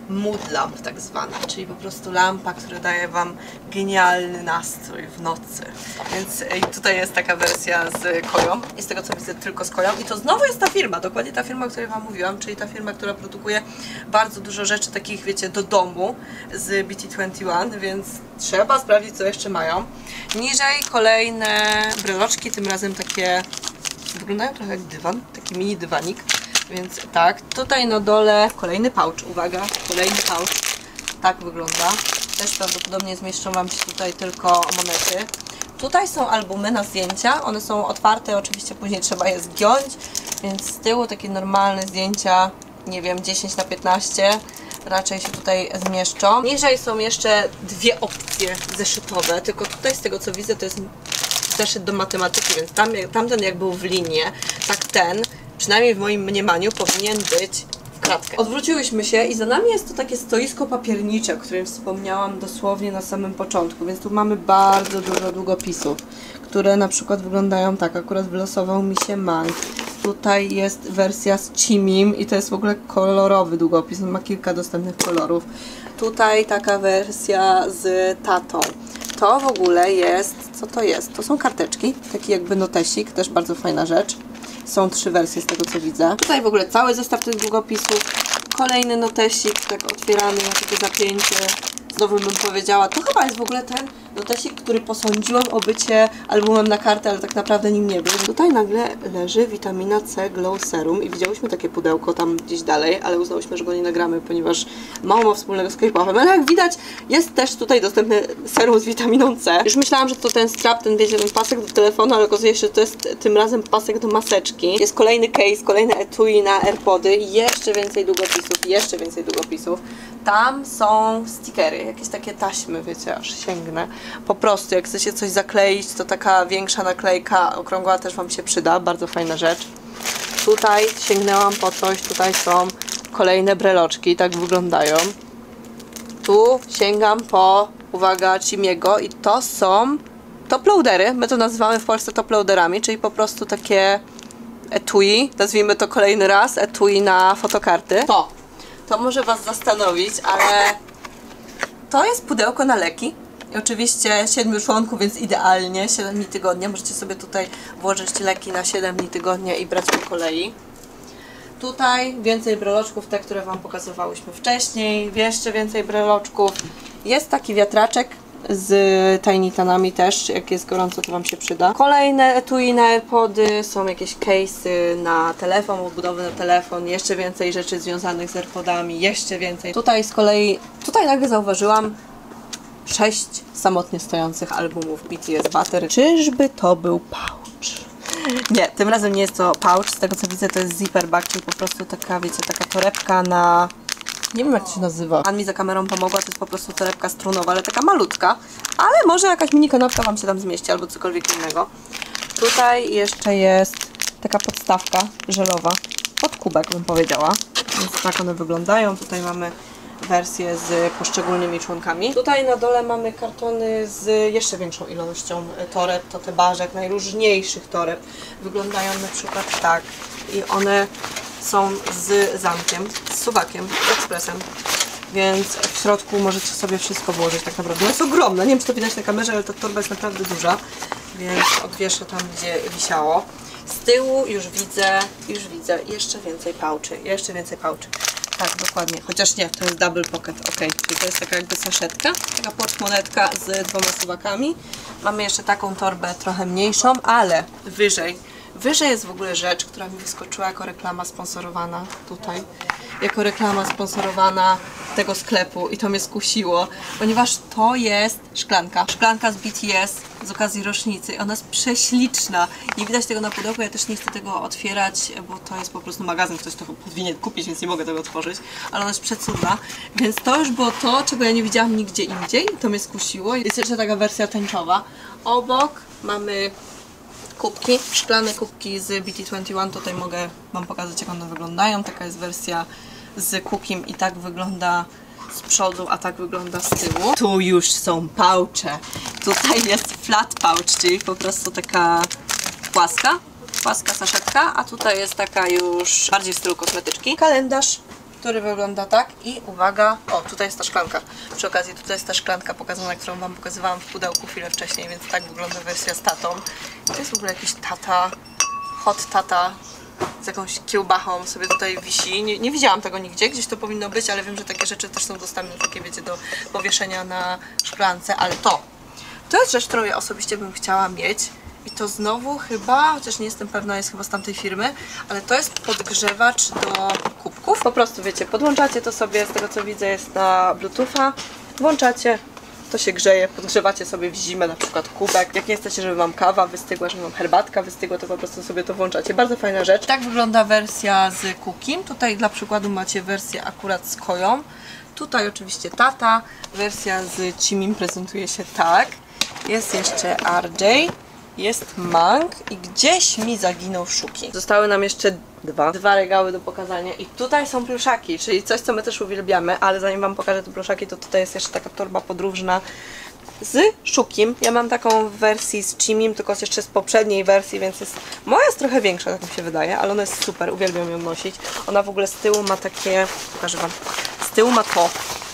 mood lamp tak zwana, czyli po prostu lampa, która daje Wam genialny nastrój w nocy. Więc tutaj jest taka wersja z Koją i z tego co widzę tylko z Koją i to znowu jest ta firma, dokładnie ta firma, o której Wam mówiłam, czyli ta firma, która produkuje bardzo dużo rzeczy takich, wiecie, do domu z B T dwadzieścia jeden, więc trzeba sprawdzić, co jeszcze mają. Niżej kolejne breloczki, tym razem takie wyglądają trochę jak dywan, taki mini dywanik. Więc tak, tutaj na dole kolejny pouch, uwaga, kolejny pouch, tak wygląda. Też prawdopodobnie zmieszczą Wam się tutaj tylko monety. Tutaj są albumy na zdjęcia, one są otwarte, oczywiście później trzeba je zgiąć, więc z tyłu takie normalne zdjęcia, nie wiem, dziesięć na piętnaście raczej się tutaj zmieszczą. Niżej są jeszcze dwie opcje zeszytowe, tylko tutaj z tego co widzę to jest zeszyt do matematyki, więc tam, tamten jak był w linie, tak ten, przynajmniej w moim mniemaniu, powinien być w kratkę. Odwróciłyśmy się i za nami jest to takie stoisko papiernicze, o którym wspomniałam dosłownie na samym początku, więc tu mamy bardzo dużo długopisów, które na przykład wyglądają tak, akurat wylosował mi się Mank. Tutaj jest wersja z Cimim i to jest w ogóle kolorowy długopis, on ma kilka dostępnych kolorów. Tutaj taka wersja z tatą. To w ogóle jest, co to jest? To są karteczki, taki jakby notesik, też bardzo fajna rzecz. Są trzy wersje z tego co widzę. Tutaj w ogóle cały zestaw tych długopisów. Kolejny notesik, tak otwierany na takie zapięcie. Znowu bym powiedziała, to chyba jest w ogóle ten notesik, który posądziłam o bycie albumem na kartę, ale tak naprawdę nim nie był. Tutaj nagle leży witamina C Glow Serum i widziałyśmy takie pudełko tam gdzieś dalej, ale uznałyśmy, że go nie nagramy, ponieważ mało ma wspólnego z K-popem. Ale jak widać, jest też tutaj dostępny serum z witaminą C. Już myślałam, że to ten strap, ten wiecie, ten pasek do telefonu, ale okazuje się, że to jest tym razem pasek do maseczki. Jest kolejny case, kolejne etui na AirPody, jeszcze więcej długopisów, jeszcze więcej długopisów. Tam są stickery, jakieś takie taśmy, wiecie, aż sięgnę. Po prostu, jak chcecie coś zakleić, to taka większa naklejka okrągła też Wam się przyda, bardzo fajna rzecz. Tutaj sięgnęłam po coś, tutaj są kolejne breloczki, tak wyglądają. Tu sięgam po, uwaga, Cimiego i to są toploadery, my to nazywamy w Polsce toploaderami, czyli po prostu takie etui, nazwijmy to kolejny raz, etui na fotokarty. To, to może Was zastanowić, ale to jest pudełko na leki. I oczywiście siedmiu członków, więc idealnie, siedem dni tygodnia. Możecie sobie tutaj włożyć leki na siedem dni tygodnia i brać po kolei. Tutaj więcej breloczków, te, które Wam pokazywałyśmy wcześniej. Jeszcze więcej breloczków. Jest taki wiatraczek z Tinytanami też, jak jest gorąco, to Wam się przyda. Kolejne etui na AirPody, są jakieś case'y na telefon, obudowy na telefon, jeszcze więcej rzeczy związanych z AirPodami, jeszcze więcej. Tutaj z kolei, tutaj nagle zauważyłam sześć samotnie stojących albumów B T S Battery. Czyżby to był pouch? Nie, tym razem nie jest to pouch, z tego co widzę to jest zipper bag, czyli po prostu taka, wiecie, taka torebka na... Nie wiem jak to się nazywa. Ann mi za kamerą pomogła, to jest po prostu torebka strunowa, ale taka malutka. Ale może jakaś mini kanapka Wam się tam zmieści, albo cokolwiek innego. Tutaj jeszcze jest taka podstawka żelowa, pod kubek bym powiedziała. Więc tak one wyglądają. Tutaj mamy wersję z poszczególnymi członkami. Tutaj na dole mamy kartony z jeszcze większą ilością toreb, totebażek, najróżniejszych toreb. Wyglądają na przykład tak i one są z zamkiem, z suwakiem, z ekspresem, więc w środku możecie sobie wszystko włożyć tak naprawdę. Jest ogromna, nie wiem czy to widać na kamerze, ale ta torba jest naprawdę duża, więc odwieszę tam gdzie wisiało. Z tyłu już widzę, już widzę jeszcze więcej pouchy, jeszcze więcej pouchy. Tak, dokładnie, chociaż nie, to jest double pocket, ok, czyli to jest taka jakby saszetka, taka portmonetka z dwoma suwakami. Mamy jeszcze taką torbę trochę mniejszą, ale wyżej, wyżej jest w ogóle rzecz, która mi wyskoczyła jako reklama sponsorowana tutaj, jako reklama sponsorowana tego sklepu i to mnie skusiło, ponieważ to jest szklanka, szklanka z B T S z okazji rocznicy. Ona jest prześliczna. Nie widać tego na pudełku, ja też nie chcę tego otwierać, bo to jest po prostu magazyn, ktoś to powinien kupić, więc nie mogę tego otworzyć, ale ona jest przecudna. Więc to już było to, czego ja nie widziałam nigdzie indziej, to mnie skusiło. Jest jeszcze taka wersja tęczowa. Obok mamy kubki, szklane kubki z B T dwadzieścia jeden, tutaj mogę Wam pokazać jak one wyglądają. Taka jest wersja z kukim i tak wygląda z przodu, a tak wygląda z tyłu. Tu już są pouche. Tutaj jest flat pouch, czyli po prostu taka płaska, płaska saszetka, a tutaj jest taka już bardziej w stylu kosmetyczki. Kalendarz który wygląda tak i uwaga, o tutaj jest ta szklanka, przy okazji tutaj jest ta szklanka pokazana, którą wam pokazywałam w pudełku chwilę wcześniej, więc tak wygląda wersja z tatą. I to jest w ogóle jakiś tata, hot tata z jakąś kiełbachą sobie tutaj wisi. Nie, nie widziałam tego nigdzie, gdzieś to powinno być, ale wiem, że takie rzeczy też są dostępne, takie wiecie, do powieszenia na szklance, ale to, to jest rzecz, którą ja osobiście bym chciała mieć. I to znowu chyba, chociaż nie jestem pewna, jest chyba z tamtej firmy, ale to jest podgrzewacz do kubków. Po prostu wiecie, podłączacie to sobie, z tego co widzę jest na bluetootha, włączacie, to się grzeje, podgrzewacie sobie w zimę na przykład kubek. Jak nie chcecie, żeby wam kawa wystygła, żeby wam herbatka wystygła, to po prostu sobie to włączacie. Bardzo fajna rzecz. Tak wygląda wersja z Cookim. Tutaj dla przykładu macie wersję akurat z Koją. Tutaj oczywiście tata. Wersja z Cimim prezentuje się tak. Jest jeszcze R J. Jest Mang i gdzieś mi zaginął Szuki. Zostały nam jeszcze dwa, dwa regały do pokazania i tutaj są pluszaki, czyli coś, co my też uwielbiamy, ale zanim wam pokażę te pluszaki, to tutaj jest jeszcze taka torba podróżna z Szukim. Ja mam taką w wersji z Cimim, tylko jeszcze z poprzedniej wersji, więc jest... Moja jest trochę większa, tak mi się wydaje, ale ona jest super, uwielbiam ją nosić. Ona w ogóle z tyłu ma takie... Pokażę wam. Z tyłu ma to.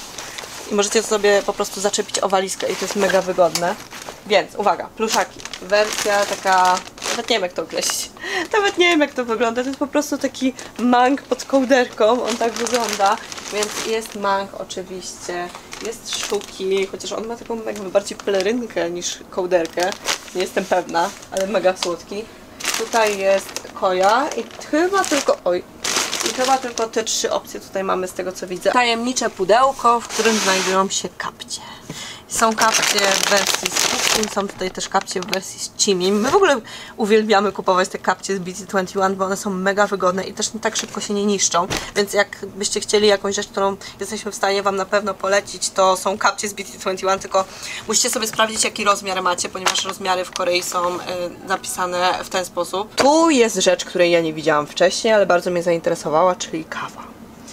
I możecie sobie po prostu zaczepić o walizkę i to jest mega wygodne. Więc uwaga, pluszaki. Wersja taka... Nawet nie wiem jak to określić. Nawet nie wiem jak to wygląda. To jest po prostu taki Mang pod kołderką. On tak wygląda. Więc jest Mang oczywiście. Jest Szuki, chociaż on ma taką jakby bardziej pelerynkę niż kołderkę. Nie jestem pewna, ale mega słodki. Tutaj jest Koja i chyba tylko... Oj. I chyba tylko te trzy opcje tutaj mamy z tego co widzę. Tajemnicze pudełko, w którym znajdują się kapcie. Są kapcie w wersji z Cookim, są tutaj też kapcie w wersji z Cimim. My w ogóle uwielbiamy kupować te kapcie z B T dwadzieścia jeden, bo one są mega wygodne i też nie tak szybko się nie niszczą. Więc jakbyście chcieli jakąś rzecz, którą jesteśmy w stanie wam na pewno polecić, to są kapcie z B T dwadzieścia jeden, tylko musicie sobie sprawdzić jaki rozmiar macie, ponieważ rozmiary w Korei są y, napisane w ten sposób. Tu jest rzecz, której ja nie widziałam wcześniej, ale bardzo mnie zainteresowała, czyli kawa.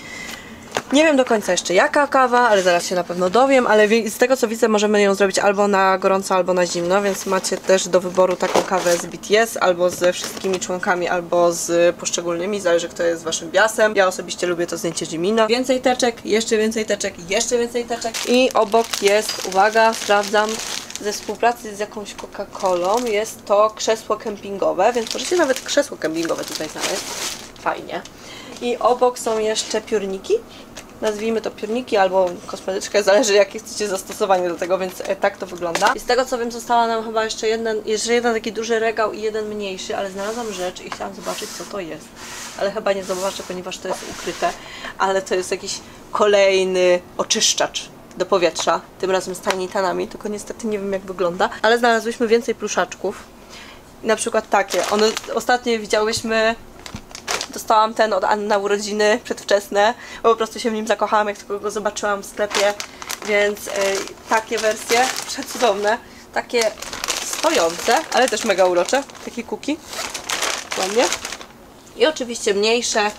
Nie wiem do końca jeszcze jaka kawa, ale zaraz się na pewno dowiem, ale z tego co widzę możemy ją zrobić albo na gorąco, albo na zimno, więc macie też do wyboru taką kawę z B T S, albo ze wszystkimi członkami, albo z poszczególnymi, zależy kto jest waszym biasem. Ja osobiście lubię to zdjęcie Jimina. Więcej teczek, jeszcze więcej teczek, jeszcze więcej teczek i obok jest, uwaga, sprawdzam, ze współpracy z jakąś Coca-Colą jest to krzesło kempingowe, więc możecie nawet krzesło kempingowe tutaj znaleźć. Fajnie. I obok są jeszcze piórniki. Nazwijmy to piórniki albo kosmetyczkę, zależy jakie chcecie zastosowanie do tego, więc tak to wygląda. I z tego co wiem została nam chyba jeszcze jeden, jeszcze jeden taki duży regał i jeden mniejszy, ale znalazłam rzecz i chciałam zobaczyć co to jest. Ale chyba nie zobaczę, ponieważ to jest ukryte, ale to jest jakiś kolejny oczyszczacz do powietrza, tym razem z Tinytanami, tylko niestety nie wiem jak wygląda, ale znalazłyśmy więcej pluszaczków. Na przykład takie, one ostatnio widziałyśmy. Dostałam ten od Anny na urodziny przedwczesne, bo po prostu się w nim zakochałam, jak tylko go zobaczyłam w sklepie, więc yy, takie wersje przecudowne, takie stojące, ale też mega urocze, takie kuki, ładnie. I oczywiście mniejsze,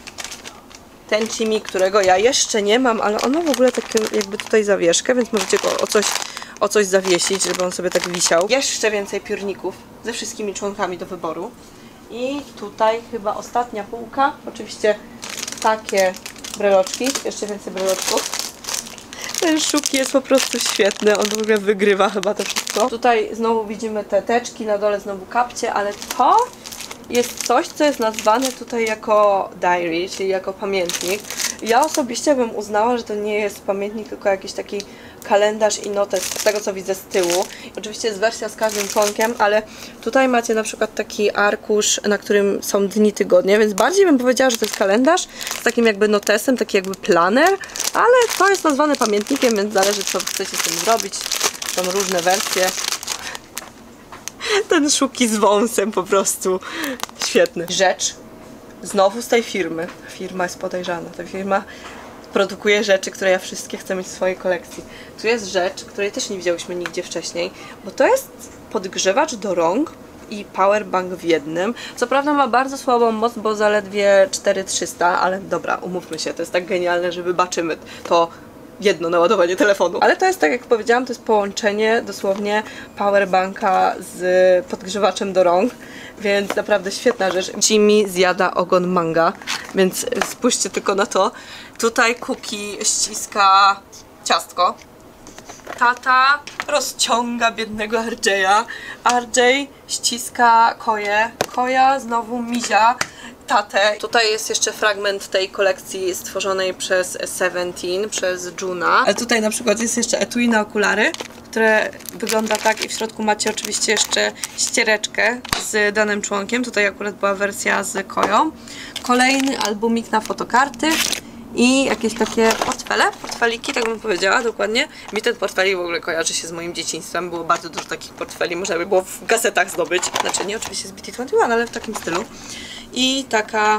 ten Cimi, którego ja jeszcze nie mam, ale on ma w ogóle taką jakby tutaj zawieszkę, więc możecie go o coś, o coś zawiesić, żeby on sobie tak wisiał. Jeszcze więcej piórników ze wszystkimi członkami do wyboru. I tutaj chyba ostatnia półka, oczywiście takie breloczki, jeszcze więcej breloczków. Ten Szuki jest po prostu świetny, on w ogóle wygrywa chyba to wszystko. Tutaj znowu widzimy te teczki, na dole znowu kapcie, ale to jest coś, co jest nazwane tutaj jako diary, czyli jako pamiętnik. Ja osobiście bym uznała, że to nie jest pamiętnik, tylko jakiś taki kalendarz i notes, z tego co widzę z tyłu. Oczywiście jest wersja z każdym członkiem, ale tutaj macie na przykład taki arkusz, na którym są dni tygodnia, więc bardziej bym powiedziała, że to jest kalendarz z takim jakby notesem, taki jakby planer, ale to jest nazwane pamiętnikiem, więc zależy co chcecie z tym zrobić. Są różne wersje. Ten Szuki z wąsem po prostu świetny. Rzecz znowu z tej firmy. Firma jest podejrzana. Ta firma produkuje rzeczy, które ja wszystkie chcę mieć w swojej kolekcji. Tu jest rzecz, której też nie widziałyśmy nigdzie wcześniej, bo to jest podgrzewacz do rąk i powerbank w jednym. Co prawda ma bardzo słabą moc, bo zaledwie cztery tysiące trzysta, ale dobra, umówmy się, to jest tak genialne, że wybaczymy to jedno naładowanie telefonu. Ale to jest, tak jak powiedziałam, to jest połączenie dosłownie powerbanka z podgrzewaczem do rąk, więc naprawdę świetna rzecz. Jimmy zjada ogon manga, więc spójrzcie tylko na to. Tutaj Cookie ściska ciastko. Tata rozciąga biednego R J'a. R J ściska Koję. Koja znowu mizia tatę. Tutaj jest jeszcze fragment tej kolekcji stworzonej przez Seventeen, przez Juna. Ale tutaj na przykład jest jeszcze etui na okulary, które wygląda tak i w środku macie oczywiście jeszcze ściereczkę z danym członkiem. Tutaj akurat była wersja z Koją. Kolejny albumik na fotokarty. I jakieś takie portfele, portfeliki, tak bym powiedziała dokładnie. Mi ten portfelik w ogóle kojarzy się z moim dzieciństwem. Było bardzo dużo takich portfeli, można by było w gazetach zdobyć. Znaczy nie oczywiście z B T dwadzieścia jeden, ale w takim stylu. I taka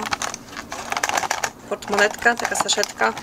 portmonetka, taka saszetka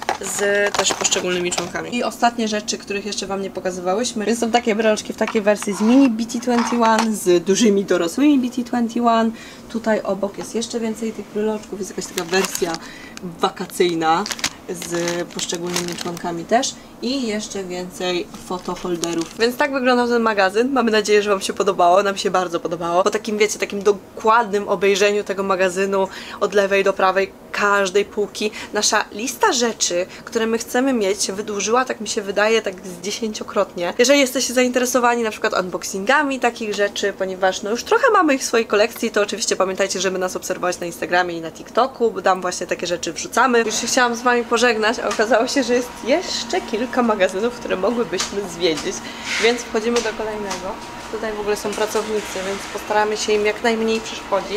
z też poszczególnymi członkami. I ostatnie rzeczy, których jeszcze wam nie pokazywałyśmy. Więc są takie breloczki w takiej wersji z mini B T dwadzieścia jeden, z dużymi dorosłymi B T dwadzieścia jeden. Tutaj obok jest jeszcze więcej tych breloczków, jest jakaś taka wersja wakacyjna z poszczególnymi członkami też i jeszcze więcej fotoholderów. Więc tak wyglądał ten magazyn. Mamy nadzieję, że wam się podobało. Nam się bardzo podobało. Po takim, wiecie, takim dokładnym obejrzeniu tego magazynu od lewej do prawej każdej półki, nasza lista rzeczy, które my chcemy mieć, się wydłużyła, tak mi się wydaje, tak z dziesięciokrotnie. Jeżeli jesteście zainteresowani na przykład unboxingami takich rzeczy, ponieważ no już trochę mamy ich w swojej kolekcji, to oczywiście pamiętajcie, żeby nas obserwować na Instagramie i na TikToku, bo tam właśnie takie rzeczy wrzucamy. Już się chciałam z wami pożegnać, a okazało się, że jest jeszcze kilka magazynów, które mogłybyśmy zwiedzić, więc wchodzimy do kolejnego. Tutaj w ogóle są pracownicy, więc postaramy się im jak najmniej przeszkodzić.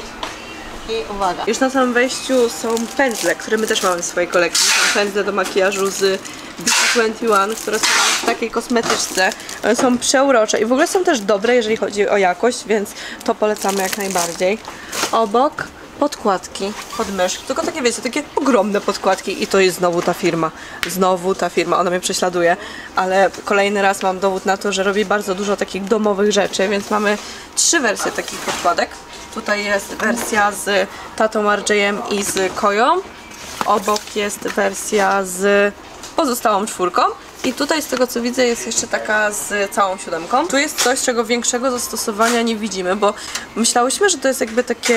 I uwaga, już na samym wejściu są pędzle, które my też mamy w swojej kolekcji. Są pędzle do makijażu z B T dwadzieścia jeden, które są w takiej kosmetyczce. One są przeurocze i w ogóle są też dobre, jeżeli chodzi o jakość, więc to polecamy jak najbardziej. Obok podkładki pod mysz. Tylko takie, wiecie, takie ogromne podkładki i to jest znowu ta firma. Znowu ta firma, ona mnie prześladuje, ale kolejny raz mam dowód na to, że robi bardzo dużo takich domowych rzeczy, więc mamy trzy wersje takich podkładek. Tutaj jest wersja z tatą R J'em i z Koją. Obok jest wersja z pozostałą czwórką. I tutaj z tego co widzę jest jeszcze taka z całą siódemką. Tu jest coś, czego większego zastosowania nie widzimy, bo myślałyśmy, że to jest jakby takie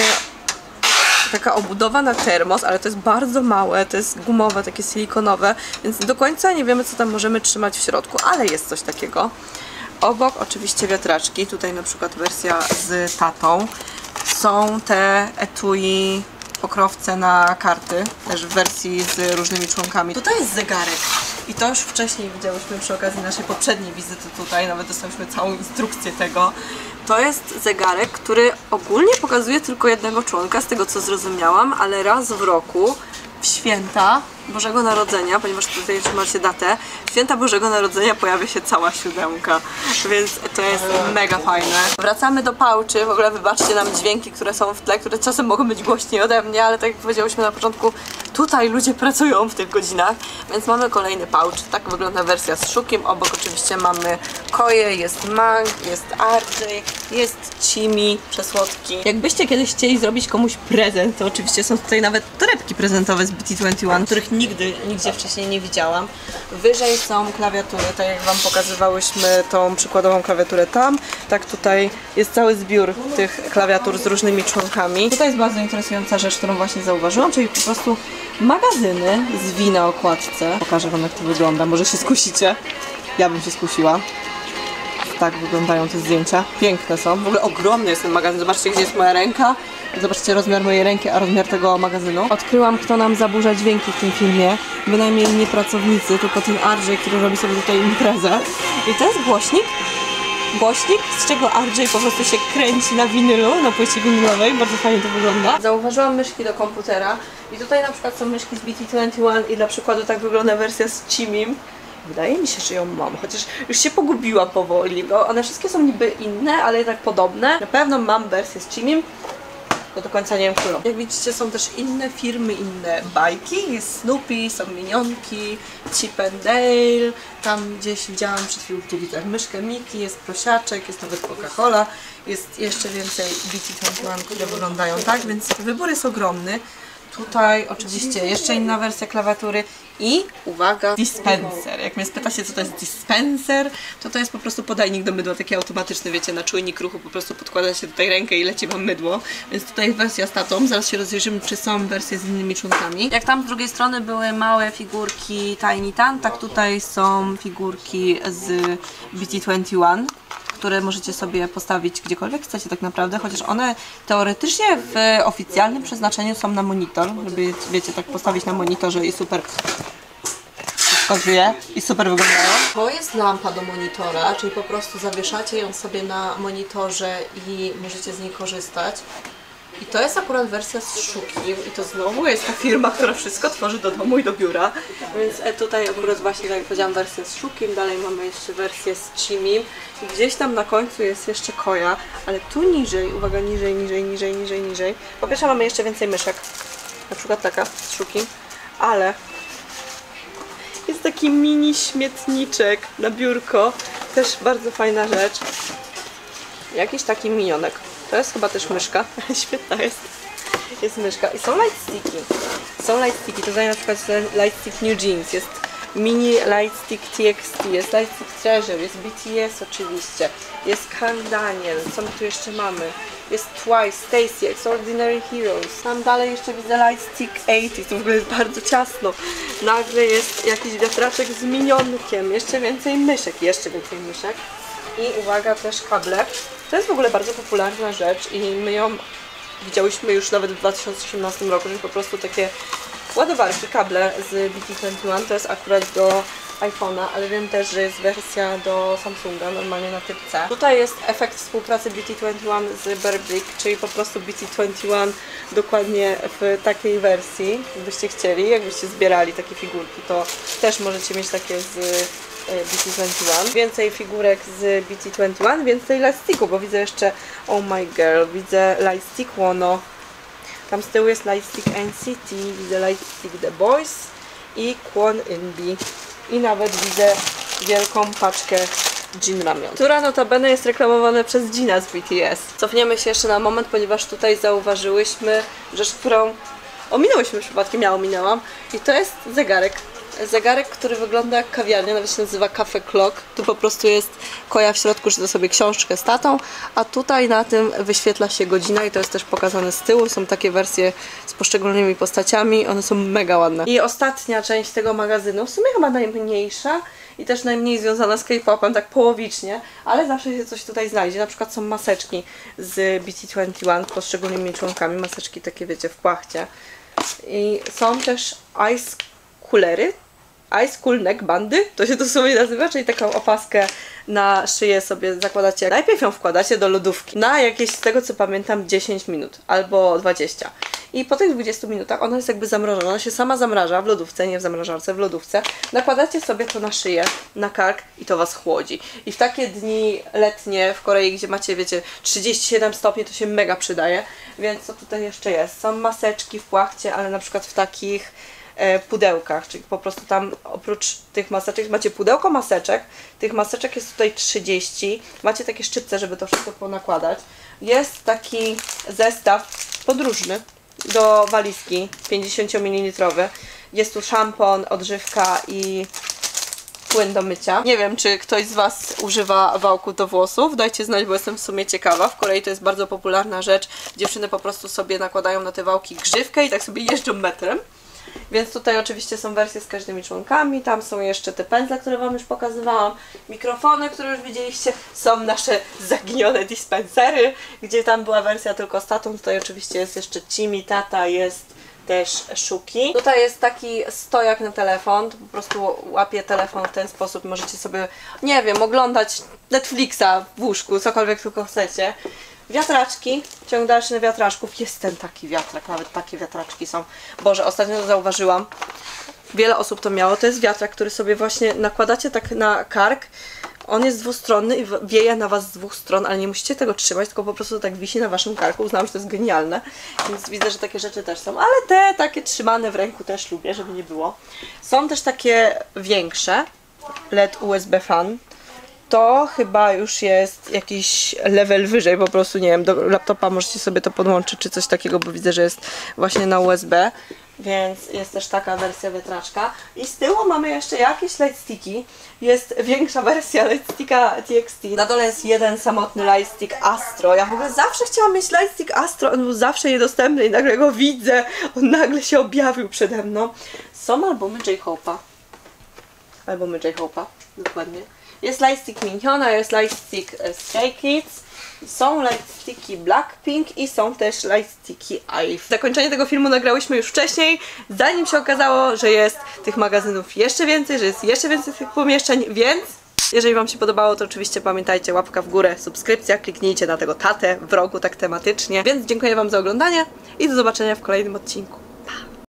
taka obudowa na termos, ale to jest bardzo małe, to jest gumowe, takie silikonowe, więc do końca nie wiemy, co tam możemy trzymać w środku, ale jest coś takiego. Obok oczywiście wiatraczki, tutaj na przykład wersja z tatą. Są te etui, pokrowce na karty, też w wersji z różnymi członkami. Tutaj jest zegarek i to już wcześniej widziałyśmy przy okazji naszej poprzedniej wizyty tutaj, nawet dostałyśmy całą instrukcję tego. To jest zegarek, który ogólnie pokazuje tylko jednego członka, z tego co zrozumiałam, ale raz w roku, w święta Bożego Narodzenia, ponieważ tutaj trzymacie datę, w święta Bożego Narodzenia pojawia się cała siódemka, więc to jest mega fajne. Wracamy do pouchy, w ogóle wybaczcie nam dźwięki, które są w tle, które czasem mogą być głośniej ode mnie, ale tak jak powiedziałyśmy na początku, tutaj ludzie pracują w tych godzinach, więc mamy kolejny pouch. Tak wygląda wersja z szukiem, obok oczywiście mamy Koję, jest Mang, jest R J, jest Jimmy, przesłodki. Jakbyście kiedyś chcieli zrobić komuś prezent, to oczywiście są tutaj nawet torebki prezentowe z B T dwadzieścia jeden, których nigdy, nigdzie wcześniej nie widziałam. Wyżej są klawiatury, tak jak wam pokazywałyśmy tą przykładową klawiaturę tam, tak tutaj jest cały zbiór tych klawiatur z różnymi członkami. Tutaj jest bardzo interesująca rzecz, którą właśnie zauważyłam, czyli po prostu magazyny z V na okładce. Pokażę wam, jak to wygląda, może się skusicie. Ja bym się skusiła. Tak wyglądają te zdjęcia. Piękne są. W ogóle ogromny jest ten magazyn. Zobaczcie, gdzie jest moja ręka. Zobaczcie rozmiar mojej ręki, a rozmiar tego magazynu. Odkryłam, kto nam zaburza dźwięki w tym filmie. Bynajmniej nie pracownicy, tylko ten R J, który robi sobie tutaj imprezę. I to jest głośnik. Głośnik, z czego R J po prostu się kręci na winylu, na płycie winylowej. Bardzo fajnie to wygląda. Zauważyłam myszki do komputera. I tutaj na przykład są myszki z B T dwadzieścia jeden i dla przykładu tak wygląda wersja z Jimmym. Wydaje mi się, że ją mam, chociaż już się pogubiłam powoli, bo one wszystkie są niby inne, ale jednak podobne. Na pewno mam wersję z Jimmym, bo do końca nie wiem, którą. Jak widzicie, są też inne firmy, inne bajki. Jest Snoopy, są minionki, Chip and Dale. Tam gdzieś widziałam przed chwilą w telewizorze myszkę Miki, jest prosiaczek, jest nawet Coca-Cola. Jest jeszcze więcej B T dwadzieścia jeden, które wyglądają tak, więc wybór jest ogromny. tutaj oczywiście jeszcze inna wersja klawiatury i uwaga, dispenser. Jak mnie spytacie, co to jest dispenser, to to jest po prostu podajnik do mydła, taki automatyczny, wiecie, na czujnik ruchu, po prostu podkłada się tutaj rękę i leci wam mydło. Więc tutaj jest wersja z tatą, zaraz się rozejrzymy, czy są wersje z innymi członkami. Jak tam z drugiej strony były małe figurki Tiny Tan, tak tutaj są figurki z B T dwadzieścia jeden. Które możecie sobie postawić gdziekolwiek chcecie tak naprawdę, chociaż one teoretycznie w oficjalnym przeznaczeniu są na monitor, żeby, wiecie, tak postawić na monitorze i super wszystko żyje i super wyglądają. To jest lampa do monitora, czyli po prostu zawieszacie ją sobie na monitorze i możecie z niej korzystać. I to jest akurat wersja z Szukim i to znowu jest ta firma, która wszystko tworzy do domu i do biura. Więc tutaj akurat właśnie, tak jak powiedziałam, wersja z Szukim, dalej mamy jeszcze wersję z Chimim. Gdzieś tam na końcu jest jeszcze Koja, ale tu niżej, uwaga, niżej, niżej, niżej, niżej, niżej. Po pierwsze mamy jeszcze więcej myszek, na przykład taka z Szukim, ale jest taki mini śmietniczek na biurko, też bardzo fajna rzecz. Jakiś taki minionek. To jest chyba też myszka, świetna jest. Jest myszka. I są lightsticky. Są lightsticky, to znaczy na przykład lightstick New Jeans, jest mini lightstick T X T, jest lightstick Treasure, jest B T S oczywiście, jest Kang Daniel, co my tu jeszcze mamy? Jest Twice, Stacy, Extraordinary Heroes. Tam dalej jeszcze widzę lightstick osiemdziesiąt, to w ogóle jest bardzo ciasno. Nagle jest jakiś wiatraczek z minionkiem, jeszcze więcej myszek, jeszcze więcej myszek. I uwaga, też kable. To jest w ogóle bardzo popularna rzecz i my ją widziałyśmy już nawet w dwa tysiące osiemnastym roku, że po prostu takie ładowarki, kable z B T dwadzieścia jeden, to jest akurat do iPhone'a, ale wiem też, że jest wersja do Samsunga, normalnie na typ C. Tutaj jest efekt współpracy B T dwadzieścia jeden z Bearbrick, czyli po prostu B T dwadzieścia jeden dokładnie w takiej wersji, jakbyście chcieli, jakbyście zbierali takie figurki, to też możecie mieć takie z B T dwadzieścia jeden. Więcej figurek z B T dwadzieścia jeden, więcej lightsticku, bo widzę jeszcze Oh My Girl, widzę lightstick Wono, tam z tyłu jest lightstick N C T, widzę lightstick The Boys i Kwon Inbi. I nawet widzę wielką paczkę Jin Ramion, która notabene jest reklamowana przez Jina z B T S. Cofniemy się jeszcze na moment, ponieważ tutaj zauważyłyśmy rzecz, którą ominęłyśmy przypadkiem, ja ominęłam, i to jest zegarek. Zegarek, który wygląda jak kawiarnia, nawet się nazywa Cafe Clock. Tu po prostu jest Koja w środku, czyta sobie książkę z tatą, a tutaj na tym wyświetla się godzina i to jest też pokazane z tyłu. Są takie wersje z poszczególnymi postaciami, one są mega ładne. I ostatnia część tego magazynu, w sumie chyba najmniejsza i też najmniej związana z K-popem, tak połowicznie, ale zawsze się coś tutaj znajdzie. Na przykład są maseczki z B T dwadzieścia jeden, poszczególnymi członkami, maseczki takie, wiecie, w płachcie. I są też ice coolery, Ice Cool Neck Bandy, to się dosłownie nazywa, czyli taką opaskę na szyję sobie zakładacie. Najpierw ją wkładacie do lodówki na jakieś, z tego co pamiętam, dziesięć minut albo dwadzieścia. I po tych dwudziestu minutach ona jest jakby zamrożona, ona się sama zamraża w lodówce, nie w zamrażarce, w lodówce. Nakładacie sobie to na szyję, na kark i to was chłodzi. I w takie dni letnie w Korei, gdzie macie, wiecie, trzydzieści siedem stopni, to się mega przydaje. Więc co tutaj jeszcze jest? Są maseczki w płachcie, ale na przykład w takich pudełkach, czyli po prostu tam oprócz tych maseczek macie pudełko maseczek, tych maseczek jest tutaj trzydzieści, macie takie szczypce, żeby to wszystko ponakładać. Jest taki zestaw podróżny do walizki pięćdziesięciomililitrowy, jest tu szampon, odżywka i płyn do mycia. Nie wiem, czy ktoś z was używa wałków do włosów, dajcie znać, bo jestem w sumie ciekawa. W Korei to jest bardzo popularna rzecz, dziewczyny po prostu sobie nakładają na te wałki grzywkę i tak sobie jeżdżą metrem. Więc tutaj oczywiście są wersje z każdymi członkami, tam są jeszcze te pędzle, które wam już pokazywałam, mikrofony, które już widzieliście, są nasze zaginione dispensery, gdzie tam była wersja tylko z tatą, tutaj oczywiście jest jeszcze Chimi, tata, jest też Szuki. Tutaj jest taki stojak na telefon, to po prostu łapie telefon w ten sposób, możecie sobie, nie wiem, oglądać Netflixa w łóżku, cokolwiek tylko chcecie. Wiatraczki, ciąg dalszy wiatraczków, jest ten taki wiatrak, nawet takie wiatraczki są. Boże, ostatnio to zauważyłam, wiele osób to miało, to jest wiatrak, który sobie właśnie nakładacie tak na kark, on jest dwustronny i wieje na was z dwóch stron, ale nie musicie tego trzymać, tylko po prostu tak wisi na waszym karku, uznałam, że to jest genialne, więc widzę, że takie rzeczy też są, ale te takie trzymane w ręku też lubię, żeby nie było. Są też takie większe, L E D U S B fan. to chyba już jest jakiś level wyżej, po prostu nie wiem, do laptopa możecie sobie to podłączyć czy coś takiego, bo widzę, że jest właśnie na U S B. Więc jest też taka wersja wiatraczka. I z tyłu mamy jeszcze jakieś lightsticki. Jest większa wersja lightsticka T X T. Na dole jest jeden samotny lightstick Astro. Ja w ogóle zawsze chciałam mieć lightstick Astro. On był zawsze niedostępny i nagle go widzę. On nagle się objawił przede mną. Są albumy J-Hope'a. Albumy J-Hope'a, dokładnie. Jest lightstick Miniona, jest lightstick Stray Kids. Są lightsticki Blackpink i są też lightsticki I V E. Zakończenie tego filmu nagrałyśmy już wcześniej, zanim się okazało, że jest tych magazynów jeszcze więcej, że jest jeszcze więcej tych pomieszczeń, więc jeżeli Wam się podobało, to oczywiście pamiętajcie, łapka w górę, subskrypcja, kliknijcie na tego tatę w rogu tak tematycznie. Więc dziękuję Wam za oglądanie i do zobaczenia w kolejnym odcinku.